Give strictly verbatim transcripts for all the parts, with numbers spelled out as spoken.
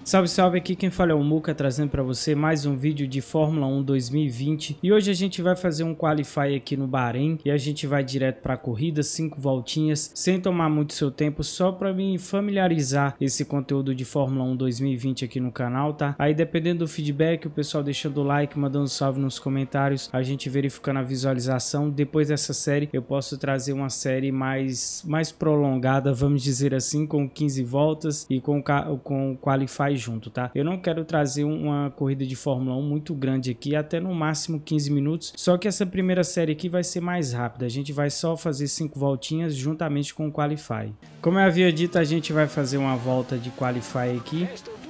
Salve, salve, aqui quem fala é o Muca, trazendo para você mais um vídeo de Fórmula um dois mil e vinte. E hoje a gente vai fazer um Qualify aqui no Bahrein e a gente vai direto para a corrida, cinco voltinhas, sem tomar muito seu tempo, só para me familiarizar esse conteúdo de Fórmula um dois mil e vinte aqui no canal, tá? Aí dependendo do feedback, o pessoal deixando o like, mandando salve nos comentários, a gente verificando a visualização. Depois dessa série eu posso trazer uma série mais, mais prolongada, vamos dizer assim, com quinze voltas e com, com o Qualify junto, tá? Eu não quero trazer uma corrida de Fórmula um muito grande aqui, até no máximo quinze minutos, só que essa primeira série aqui vai ser mais rápida, a gente vai só fazer cinco voltinhas juntamente com o Qualify. Como eu havia dito, a gente vai fazer uma volta de Qualify aqui.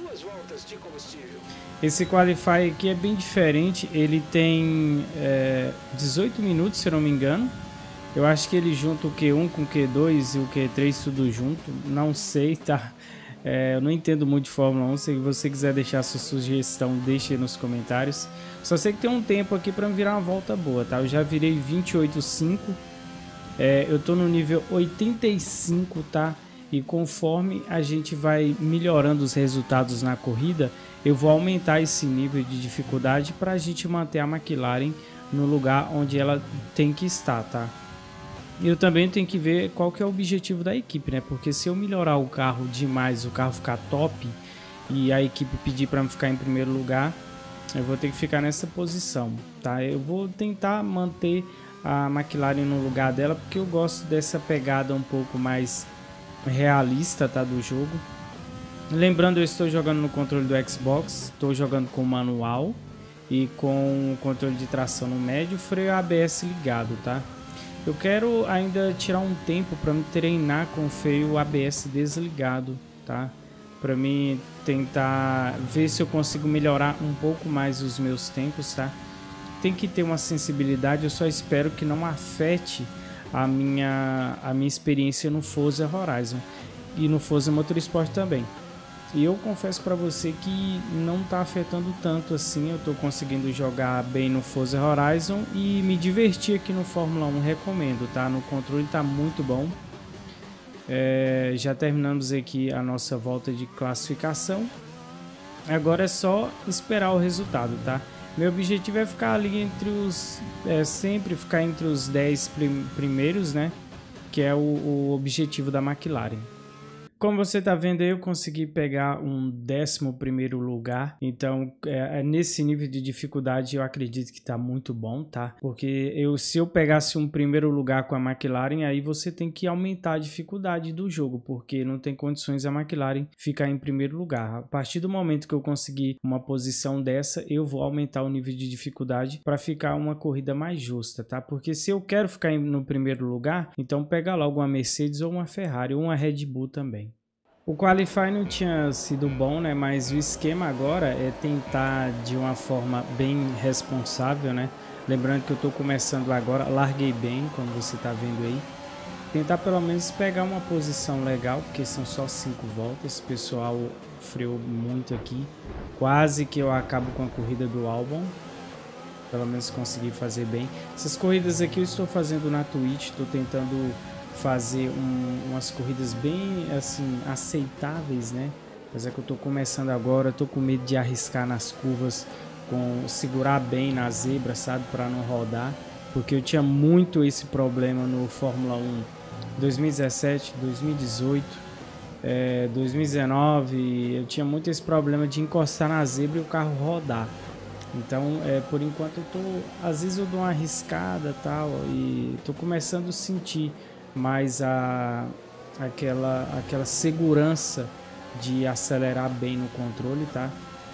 Esse Qualify aqui é bem diferente, ele tem é, dezoito minutos, se eu não me engano. Eu acho que ele junta o Q um com o Q dois e o Q três tudo junto, não sei, tá? É, eu não entendo muito de Fórmula um, se você quiser deixar sua sugestão, deixe aí nos comentários. Só sei que tem um tempo aqui para me virar uma volta boa, tá? Eu já virei vinte e oito ponto cinco, é, eu tô no nível oitenta e cinco, tá? E conforme a gente vai melhorando os resultados na corrida, eu vou aumentar esse nível de dificuldade para a gente manter a McLaren no lugar onde ela tem que estar, tá? Eu também tenho que ver qual que é o objetivo da equipe, né? Porque se eu melhorar o carro demais, o carro ficar top e a equipe pedir para me ficar em primeiro lugar, eu vou ter que ficar nessa posição, tá? Eu vou tentar manter a McLaren no lugar dela, porque eu gosto dessa pegada um pouco mais realista, tá, do jogo. Lembrando, eu estou jogando no controle do Xbox, estou jogando com manual e com o controle de tração no médio, freio A B S ligado, tá? Eu quero ainda tirar um tempo para me treinar com o freio A B S desligado, tá? Para mim tentar ver se eu consigo melhorar um pouco mais os meus tempos, tá? Tem que ter uma sensibilidade, eu só espero que não afete a minha, a minha experiência no Forza Horizon e no Forza Motorsport também. E eu confesso para você que não tá afetando tanto assim, eu tô conseguindo jogar bem no Forza Horizon e me divertir aqui no Fórmula um, recomendo, tá? No controle tá muito bom. É, já terminamos aqui a nossa volta de classificação. Agora é só esperar o resultado, tá? Meu objetivo é ficar ali entre os... É, sempre ficar entre os dez prim primeiros, né? Que é o, o objetivo da McLaren. Como você está vendo aí, eu consegui pegar um décimo primeiro lugar, então é, é nesse nível de dificuldade eu acredito que está muito bom, tá? Porque eu, se eu pegasse um primeiro lugar com a McLaren, aí você tem que aumentar a dificuldade do jogo, porque não tem condições a McLaren ficar em primeiro lugar. A partir do momento que eu conseguir uma posição dessa, eu vou aumentar o nível de dificuldade para ficar uma corrida mais justa, tá? Porque se eu quero ficar no primeiro lugar, então pega logo uma Mercedes ou uma Ferrari ou uma Red Bull também. O Qualify não tinha sido bom, né? Mas o esquema agora é tentar de uma forma bem responsável, né? Lembrando que eu tô começando agora, larguei bem, como você tá vendo aí. Tentar pelo menos pegar uma posição legal, porque são só cinco voltas. O pessoal freou muito aqui. Quase que eu acabo com a corrida do Albon. Pelo menos consegui fazer bem. Essas corridas aqui eu estou fazendo na Twitch, estou tentando fazer um, umas corridas bem assim aceitáveis, né? Apesar que eu tô começando agora, tô com medo de arriscar nas curvas, com segurar bem na zebra, sabe, para não rodar, porque eu tinha muito esse problema no Fórmula um dois mil e dezessete, dois mil e dezoito, é, dois mil e dezenove, eu tinha muito esse problema de encostar na zebra e o carro rodar. Então, é, por enquanto eu tô, às vezes eu dou uma arriscada tal e tô começando a sentir mais a, aquela, aquela segurança de acelerar bem no controle, tá?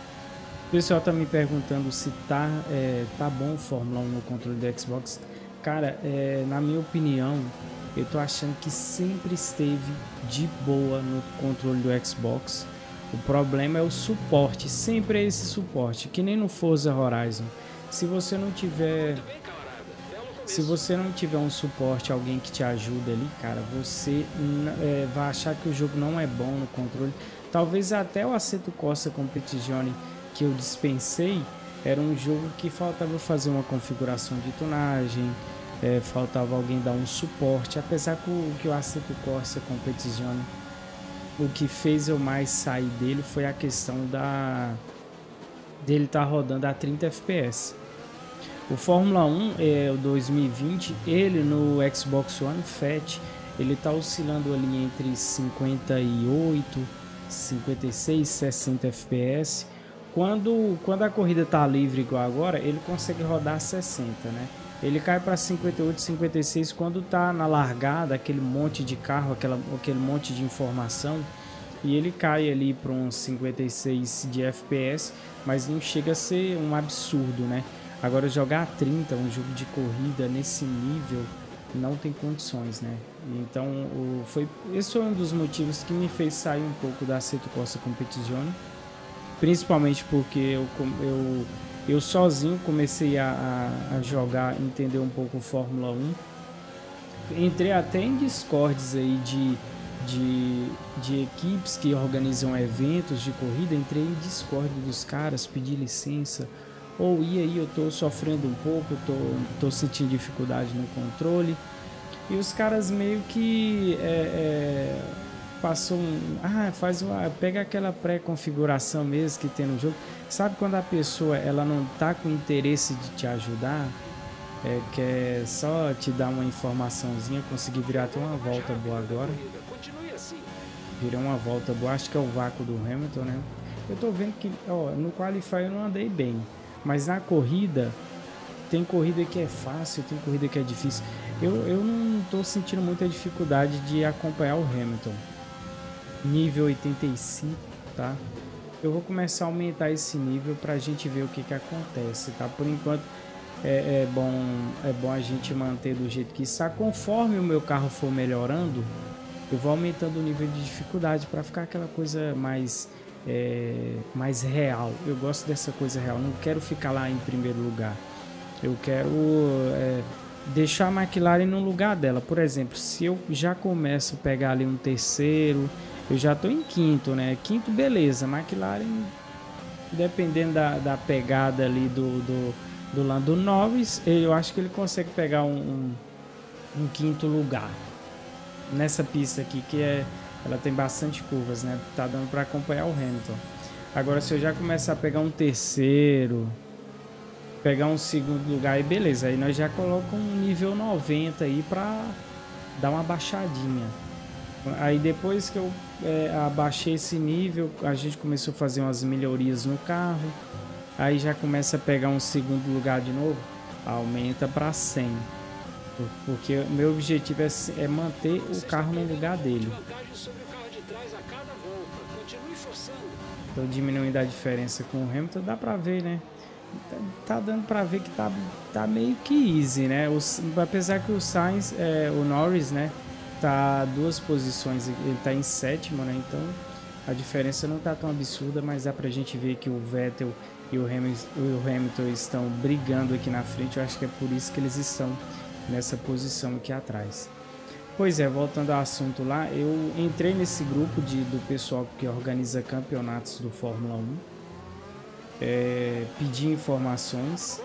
O pessoal tá me perguntando se tá, é, tá bom o Fórmula um no controle do Xbox. Cara, é, na minha opinião, eu tô achando que sempre esteve de boa no controle do Xbox. O problema é o suporte, sempre é esse suporte, que nem no Forza Horizon. Se você não tiver... Se você não tiver um suporte, alguém que te ajude ali, cara, você é, vai achar que o jogo não é bom no controle. Talvez até o Assetto Corsa Competizione que eu dispensei, era um jogo que faltava fazer uma configuração de tunagem, é, faltava alguém dar um suporte, apesar que o, que o Assetto Corsa Competizione o que fez eu mais sair dele foi a questão da dele estar tá rodando a trinta F P S. O Fórmula um, é, o dois mil e vinte, ele no Xbox One Fat, ele tá oscilando ali entre cinquenta e oito, cinquenta e seis, sessenta F P S. Quando, quando a corrida tá livre igual agora, ele consegue rodar sessenta, né? Ele cai para cinquenta e oito, cinquenta e seis quando tá na largada, aquele monte de carro, aquela, aquele monte de informação, e ele cai ali para uns cinquenta e seis de F P S, mas não chega a ser um absurdo, né? Agora jogar a trinta, um jogo de corrida nesse nível, não tem condições, né? Então, o, foi, esse foi um dos motivos que me fez sair um pouco da Assetto Corsa Competizione, principalmente porque eu, eu, eu sozinho comecei a, a, a jogar, entender um pouco o Fórmula um. Entrei até em discords aí de, de, de equipes que organizam eventos de corrida, entrei em discord dos caras, pedi licença, ou e aí eu tô sofrendo um pouco, tô, tô sentindo dificuldade no controle, e os caras meio que é, é, passou um, ah, faz uma, pega aquela pré-configuração mesmo que tem no jogo, sabe quando a pessoa ela não tá com interesse de te ajudar, é, quer só te dar uma informaçãozinha, consegui virar até uma volta boa agora, virou uma volta boa, acho que é o vácuo do Hamilton, né? Eu tô vendo que, ó, no Qualify eu não andei bem, mas na corrida, tem corrida que é fácil, tem corrida que é difícil. Eu, eu não tô sentindo muita dificuldade de acompanhar o Hamilton. Nível oitenta e cinco, tá? Eu vou começar a aumentar esse nível pra gente ver o que que acontece, tá? Por enquanto, é, é, bom, é bom a gente manter do jeito que está. Conforme o meu carro for melhorando, eu vou aumentando o nível de dificuldade pra ficar aquela coisa mais... É, mais real. Eu gosto dessa coisa real, não quero ficar lá em primeiro lugar, eu quero é, deixar a McLaren no lugar dela. Por exemplo, se eu já começo a pegar ali um terceiro, eu já tô em quinto, né? Quinto, beleza, McLaren, dependendo da, da pegada ali do, do, do Lando Norris, eu acho que ele consegue pegar um, um, um quinto lugar nessa pista aqui, que é ela tem bastante curvas, né? Tá dando para acompanhar o Hamilton. Agora, se eu já começar a pegar um terceiro, pegar um segundo lugar, aí beleza. Aí nós já colocamos um nível noventa aí para dar uma baixadinha. Aí depois que eu é, abaixei esse nível, a gente começou a fazer umas melhorias no carro. Aí já começa a pegar um segundo lugar de novo. Aumenta para cem. Porque o meu objetivo é, é manter o carro no lugar dele. Tô diminuindo a diferença com o Hamilton, dá pra ver, né? Tá, tá dando pra ver que tá, tá meio que easy, né? O, apesar que o Sainz, é, o Norris, né? Tá duas posições, ele tá em sétimo, né? Então a diferença não tá tão absurda, mas dá pra gente ver que o Vettel e o Hamilton, o Hamilton estão brigando aqui na frente. Eu acho que é por isso que eles estão nessa posição aqui atrás. Pois é, voltando ao assunto lá, eu entrei nesse grupo de, do pessoal que organiza campeonatos do Fórmula um, é, pedi informações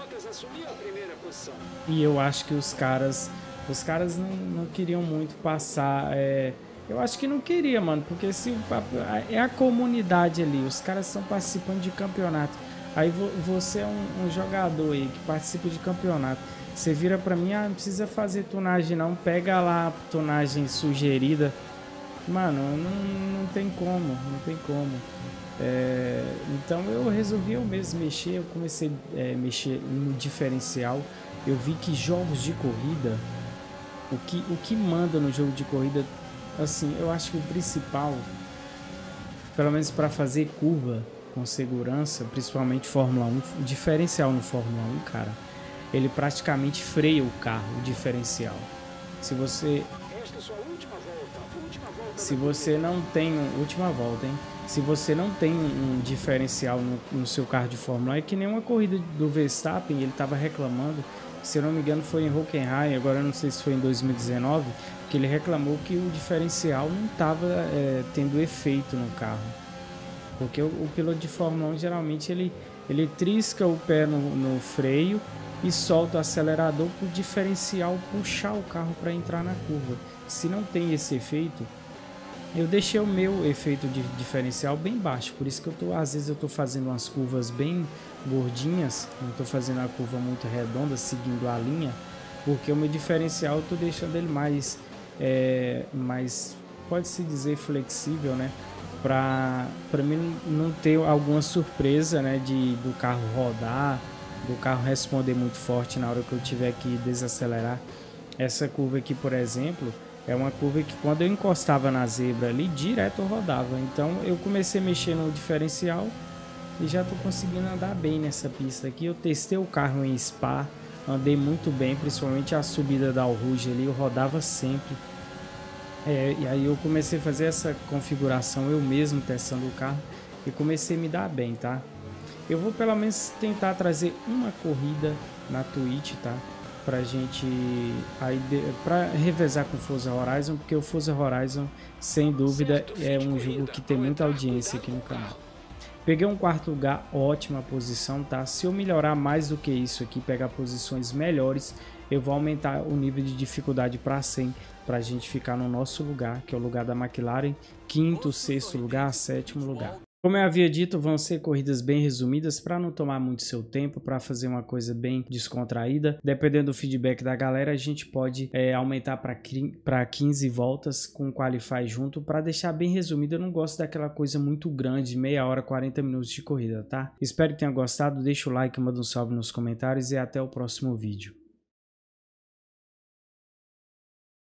e eu acho que os caras os caras não, não queriam muito passar, é, eu acho que não queria, mano, porque se é a comunidade ali, os caras estão participando de campeonato, aí você é um, um jogador aí que participa de campeonato, você vira pra mim, ah, não precisa fazer tunagem não, pega lá a tunagem sugerida. Mano, não, não tem como, não tem como. É, então eu resolvi eu mesmo mexer, eu comecei a é, mexer no diferencial. Eu vi que jogos de corrida, o que, o que manda no jogo de corrida, assim, eu acho que o principal, pelo menos para fazer curva com segurança, principalmente Fórmula um, o diferencial no Fórmula um, cara, ele praticamente freia o carro, o diferencial. Se você se você não tem última volta, hein? Se você não tem um diferencial no, no seu carro de Fórmula um, é que nem uma corrida do Verstappen, ele estava reclamando, se eu não me engano foi em Hockenheim, agora eu não sei se foi em dois mil e dezenove, que ele reclamou que o diferencial não estava é, tendo efeito no carro. Porque o, o piloto de Fórmula um geralmente ele, ele trisca o pé no, no freio e solta o acelerador para o diferencial puxar o carro para entrar na curva. Se não tem esse efeito, Eu deixei o meu efeito de diferencial bem baixo, por isso que eu tô, às vezes eu tô fazendo umas curvas bem gordinhas, não tô fazendo a curva muito redonda, seguindo a linha, porque o meu diferencial eu tô deixando ele mais, é, mais pode-se dizer flexível, né? Para para mim não ter alguma surpresa, né, de do carro rodar, do carro responder muito forte na hora que eu tiver que desacelerar. Essa curva aqui, por exemplo, é uma curva que quando eu encostava na zebra ali, direto eu rodava. Então eu comecei a mexer no diferencial e já estou conseguindo andar bem nessa pista aqui. Eu testei o carro em Spa, andei muito bem, principalmente a subida da Alruge ali, eu rodava sempre. É, e aí eu comecei a fazer essa configuração eu mesmo testando o carro e comecei a me dar bem, tá? Eu vou pelo menos tentar trazer uma corrida na Twitch, tá? Pra gente aí para revezar com o Forza Horizon, porque o Forza Horizon sem dúvida é um jogo que tem muita audiência aqui no canal. Peguei um quarto lugar, ótima posição, tá? Se eu melhorar mais do que isso aqui, pegar posições melhores, eu vou aumentar o nível de dificuldade para cem, para a gente ficar no nosso lugar, que é o lugar da McLaren, quinto, sexto lugar, sétimo lugar. Como eu havia dito, vão ser corridas bem resumidas para não tomar muito seu tempo, para fazer uma coisa bem descontraída. Dependendo do feedback da galera, a gente pode é, aumentar para quinze voltas com o Qualify junto, para deixar bem resumido. Eu não gosto daquela coisa muito grande, meia hora, quarenta minutos de corrida, tá? Espero que tenha gostado, deixa o like, manda um salve nos comentários e até o próximo vídeo.